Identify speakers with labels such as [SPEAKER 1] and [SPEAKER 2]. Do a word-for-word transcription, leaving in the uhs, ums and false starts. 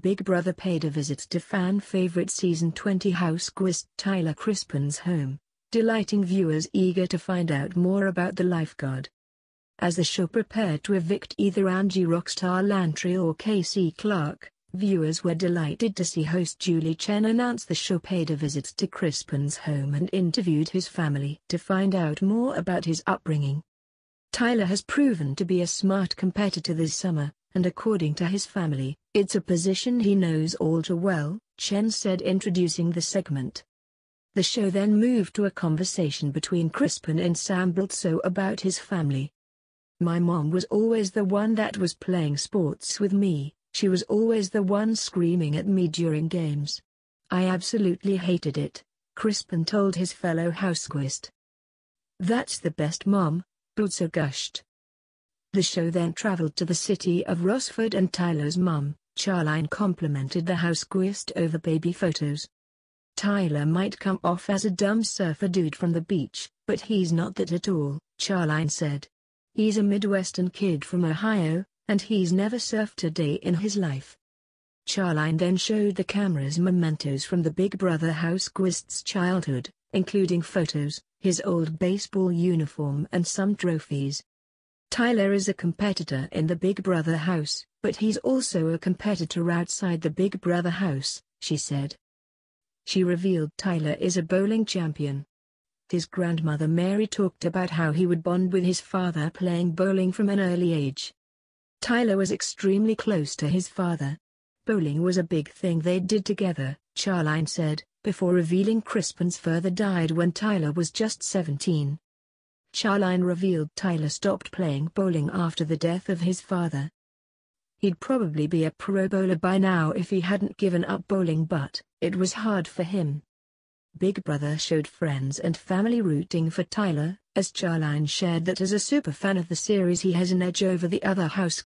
[SPEAKER 1] Big Brother paid a visit to fan favorite season twenty houseguest Tyler Crispin's home, delighting viewers eager to find out more about the lifeguard. As the show prepared to evict either Angie Rockstar Lantry or Casey Clark, viewers were delighted to see host Julie Chen announce the show paid a visit to Crispin's home and interviewed his family to find out more about his upbringing. Tyler has proven to be a smart competitor this summer, and according to his family, it's a position he knows all too well, Chen said, introducing the segment. The show then moved to a conversation between Crispin and Sam Bristowe about his family. "My mom was always the one that was playing sports with me, she was always the one screaming at me during games. I absolutely hated it," Crispin told his fellow houseguest. "That's the best mom," Bristowe gushed. The show then traveled to the city of Rossford and Tyler's mum, Charlene, complimented the houseguest over baby photos. "Tyler might come off as a dumb surfer dude from the beach, but he's not that at all," Charlene said. "He's a Midwestern kid from Ohio, and he's never surfed a day in his life." Charlene then showed the cameras mementos from the Big Brother houseguest's childhood, including photos, his old baseball uniform and some trophies. "Tyler is a competitor in the Big Brother house, but he's also a competitor outside the Big Brother house," she said. She revealed Tyler is a bowling champion. His grandmother Mary talked about how he would bond with his father playing bowling from an early age. Tyler was extremely close to his father. "Bowling was a big thing they did together," Charlene said, before revealing Crispin's father died when Tyler was just seventeen. Charlene revealed Tyler stopped playing bowling after the death of his father. "He'd probably be a pro bowler by now if he hadn't given up bowling, but it was hard for him." Big Brother showed friends and family rooting for Tyler, as Charlene shared that as a superfan of the series he has an edge over the other house